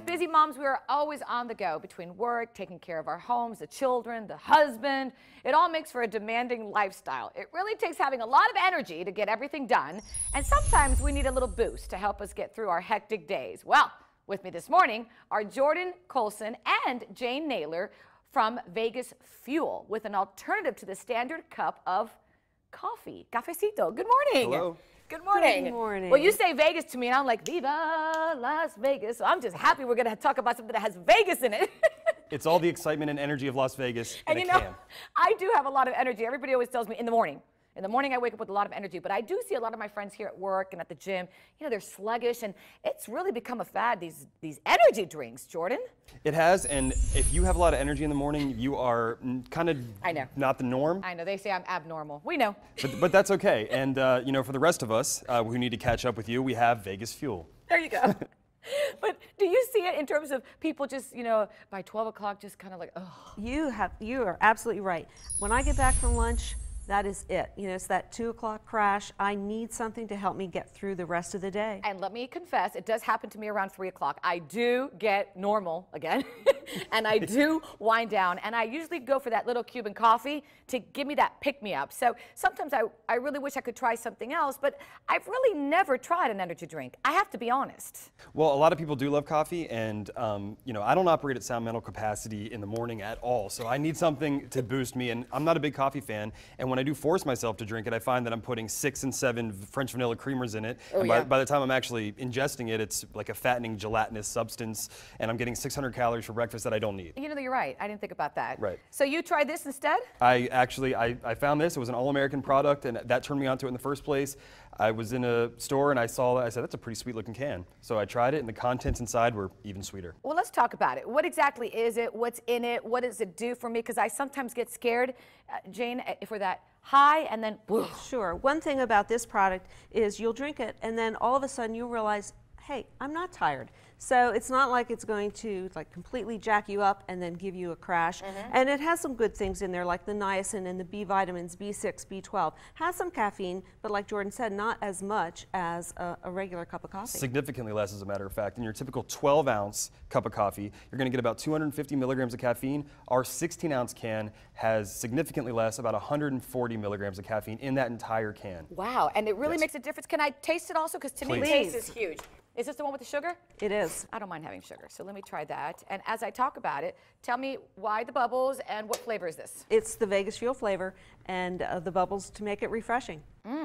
busy moms, we are always on the go between work, taking care of our homes, the children, the husband. It all makes for a demanding lifestyle. It really takes having a lot of energy to get everything done, and sometimes we need a little boost to help us get through our hectic days. Well, with me this morning are Jordan Coulson and Jane Naylor from VegasFuel with an alternative to the standard cup of coffee. Cafecito. Good morning. Hello. Good morning. Good morning. Well, you say Vegas to me, and I'm like, Viva Las Vegas. So I'm just happy we're going to talk about something that has Vegas in it. It's all the excitement and energy of Las Vegas And in you a know, can. I do have a lot of energy. Everybody always tells me in the morning. In the morning, I wake up with a lot of energy, but I do see a lot of my friends here at work and at the gym. You know, they're sluggish, and it's really become a fad, these energy drinks, Jordan. It has, and if you have a lot of energy in the morning, you are kind of not the norm. I know, they say I'm abnormal. We know. But that's okay. And, you know, for the rest of us who need to catch up with you, we have VegasFuel. There you go. But do you see it in terms of people just, you know, by 12 o'clock just kind of like, oh. You are absolutely right. When I get back from lunch, that is it. You know, it's that 2 o'clock crash. I need something to help me get through the rest of the day. And let me confess, it does happen to me around 3 o'clock. I do get normal again, and I do wind down, and I usually go for that little Cuban coffee to give me that pick-me-up. So sometimes I really wish I could try something else, but I've really never tried an energy drink. I have to be honest. Well, a lot of people do love coffee, and, you know, I don't operate at sound mental capacity in the morning at all, so I need something to boost me, and I'm not a big coffee fan, and when I do force myself to drink it, I find that I'm putting 6 and 7 French vanilla creamers in it. Oh, and yeah. by the time I'm actually ingesting it, it's like a fattening gelatinous substance, and I'm getting 600 calories for breakfast that I don't need. You know, you're right. I didn't think about that. Right. So you tried this instead? I found this. It was an all-American product, and that turned me onto it in the first place. I was in a store and I saw that. I said, that's a pretty sweet looking can. So I tried it, and the contents inside were even sweeter. Well, let's talk about it. What exactly is it? What's in it? What does it do for me? Because I sometimes get scared, Jane, if we're that high and then whoosh. Sure. One thing about this product is you'll drink it and then all of a sudden you'll realize, hey, I'm not tired. So it's not like it's going to like completely jack you up and then give you a crash. And it has some good things in there like the niacin and the B vitamins, B6, B12. Has some caffeine, but like Jordan said, not as much as a regular cup of coffee. Significantly less, as a matter of fact. In your typical 12-ounce cup of coffee, you're going to get about 250 milligrams of caffeine. Our 16-ounce can has significantly less, about 140 milligrams of caffeine in that entire can. Wow, and it really Yes. makes a difference. Can I taste it also? Because to me, Please. taste is huge. Is this the one with the sugar? It is. I don't mind having sugar, so let me try that. And as I talk about it, tell me why the bubbles and what flavor is this? It's the VegasFuel flavor and the bubbles to make it refreshing.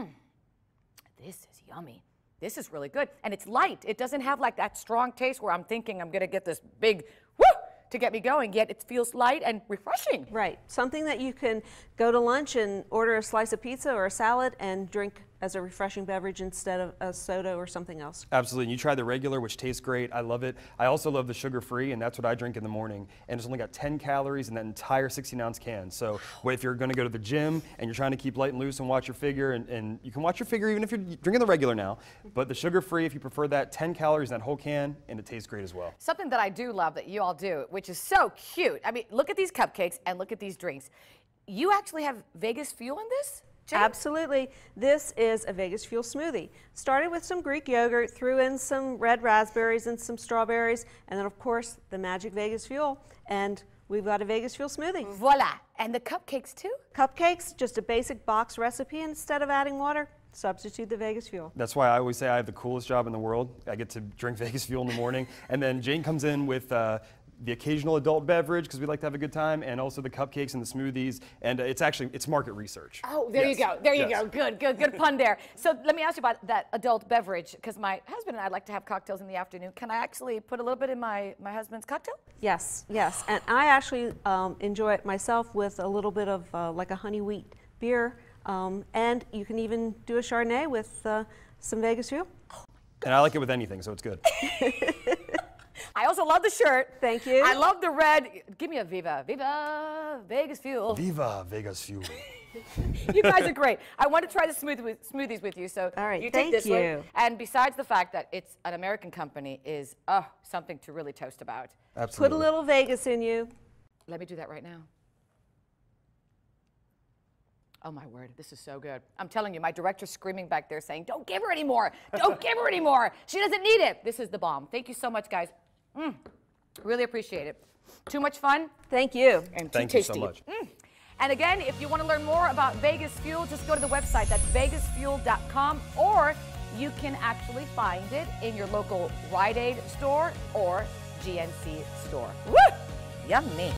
This is yummy. This is really good. And it's light. It doesn't have like that strong taste where I'm thinking I'm going to get this big whoo to get me going, yet it feels light and refreshing. Right. Something that you can go to lunch and order a slice of pizza or a salad and drink as a refreshing beverage instead of a soda or something else. Absolutely. And you try the regular, which tastes great. I love it. I also love the sugar-free, and that's what I drink in the morning. And it's only got 10 calories in that entire 16-ounce can. So if you're going to go to the gym and you're trying to keep light and loose and watch your figure, and you can watch your figure even if you're drinking the regular now, but the sugar-free, if you prefer that, 10 calories in that whole can, and it tastes great as well. Something that I do love that you all do, which is so cute. I mean, look at these cupcakes and look at these drinks. You actually have VegasFuel in this? Jane? Absolutely. This is a VegasFuel smoothie. Started with some Greek yogurt, threw in some red raspberries and some strawberries, and then of course the magic VegasFuel, and we've got a VegasFuel smoothie. Voila. And the cupcakes too? Cupcakes, just a basic box recipe. Instead of adding water, substitute the VegasFuel. That's why I always say I have the coolest job in the world. I get to drink VegasFuel in the morning, and then Jane comes in with the occasional adult beverage, because we like to have a good time, and also the cupcakes and the smoothies, and it's market research. Oh, there Yes. you go. There you Yes. go. Good pun there. So let me ask you about that adult beverage, because my husband and I like to have cocktails in the afternoon. Can I actually put a little bit in my husband's cocktail? Yes, yes. And I actually enjoy it myself with a little bit of like a honey wheat beer, and you can even do a Chardonnay with some VegasFuel. And I like it with anything, so it's good. I also love the shirt. Thank you. I love the red. Give me a Viva VegasFuel. Viva VegasFuel. You guys are great. I want to try the smoothies with you. So All right, you take thank this one. you. And besides the fact that it's an American company is something to really toast about. Absolutely. Put a little Vegas in you. Let me do that right now. Oh my word, this is so good. I'm telling you, my director's screaming back there saying, don't give her any more. Don't give her any more. She doesn't need it. This is the bomb. Thank you so much, guys. Really appreciate it. Too much fun. Thank you. And Thank too you tasty. so much. And again, if you want to learn more about Vegas Fuel, just go to the website. That's VegasFuel.com, or you can actually find it in your local RITE Aid store or GNC store. Woo! Yummy.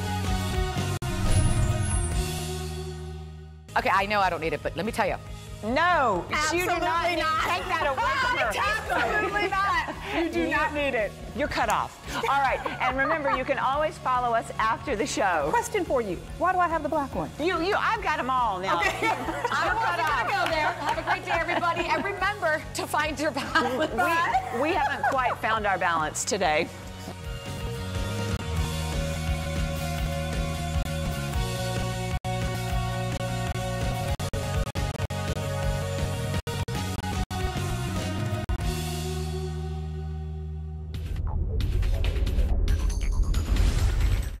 Okay, I know I don't need it, but let me tell you. No, Absolutely you do not need not. Take that away from her. Absolutely not. You do not need it. You're cut off. All right, and remember, you can always follow us after the show. Question for you. Why do I have the black one? I've got them all now. Okay. I don't want to go there. Have a great day, everybody. And remember to find your balance. We haven't quite found our balance today.